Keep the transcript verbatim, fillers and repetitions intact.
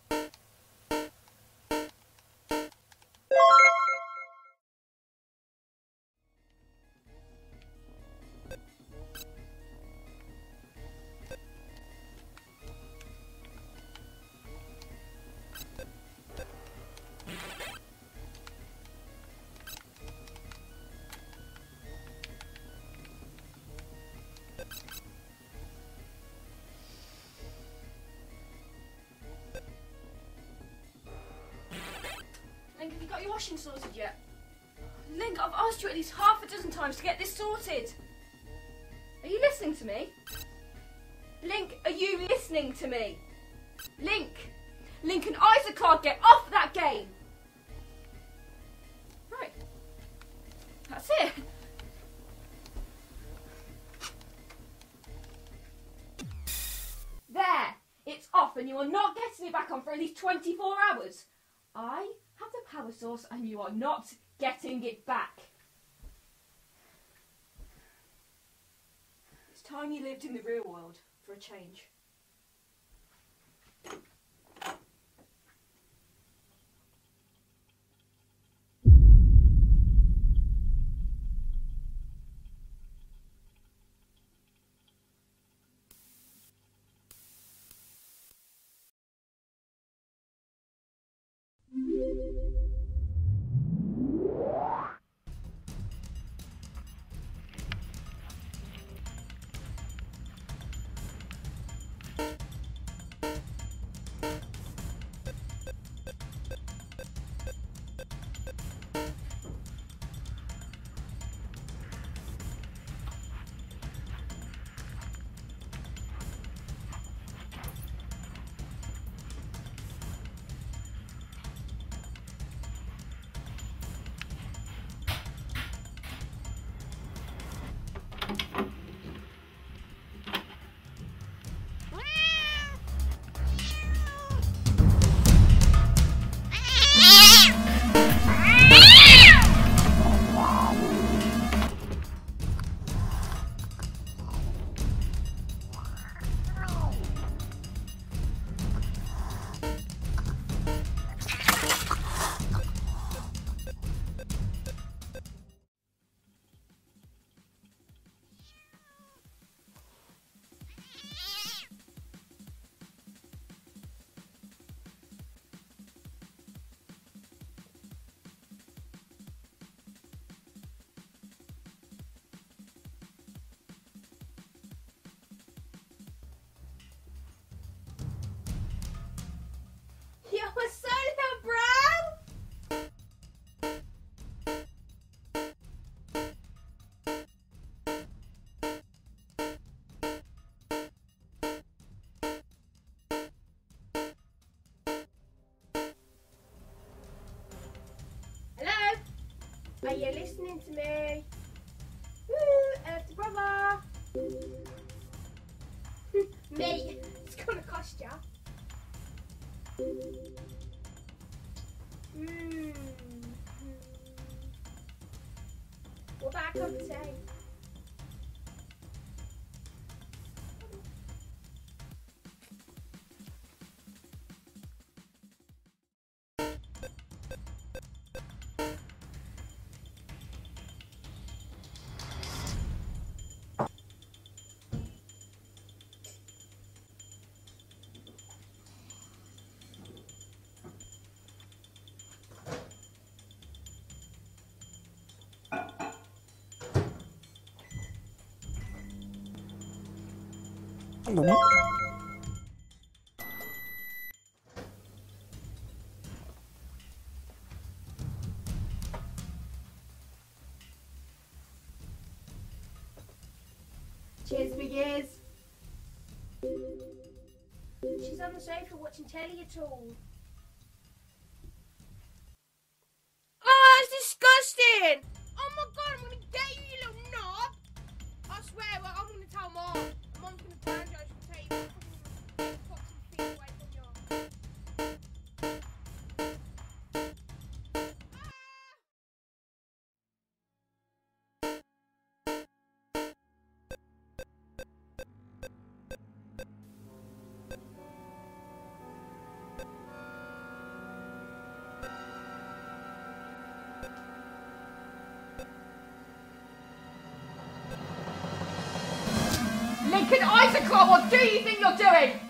Link, have you got your washing sorted yet? Link, I've asked you at least half a dozen times to get this sorted. Are you listening to me? Link, are you listening to me? Link! Link and Isaac get off that game! Right. That's it. There! It's off and you are not getting it back on for at least twenty-four hours. I have the power source and you are not getting it back. It's time you lived in the real world for a change. What's up, bro? Hello? Are you listening to me? Woo, Earth brother. Mate, it's gonna cost ya. Mm. What about a cup of tea? Hello. Cheers, big ears. She's on the sofa watching telly at all. Oh, it's disgusting! Oh my god, I'm gonna get you, you little knob! I swear, well, I'm gonna tell Mom. Mom's gonna apologise for taking you fucking feet away from you. Ah! blinking eyes are what do you think you're doing?